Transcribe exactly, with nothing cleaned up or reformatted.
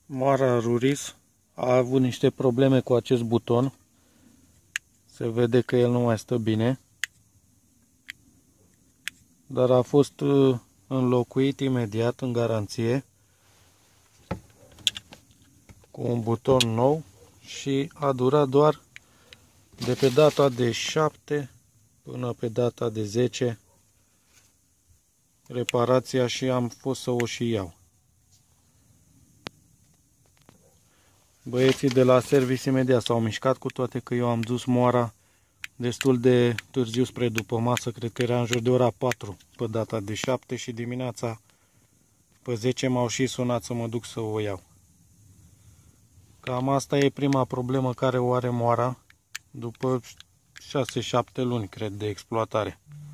Moara Ruris a avut niște probleme cu acest buton. Se vede că el nu mai stă bine. Dar a fost înlocuit imediat în garanție cu un buton nou și a durat doar de pe data de șapte până pe data de zece reparația și am fost să o și iau. Băieții de la service imediat s-au mișcat, cu toate că eu am dus moara destul de târziu spre după masă, cred că era în jur de ora patru pe data de șapte și dimineața pe zece m-au și sunat să mă duc să o iau. Cam asta e prima problemă care o are moara după șase șapte luni, cred, de exploatare.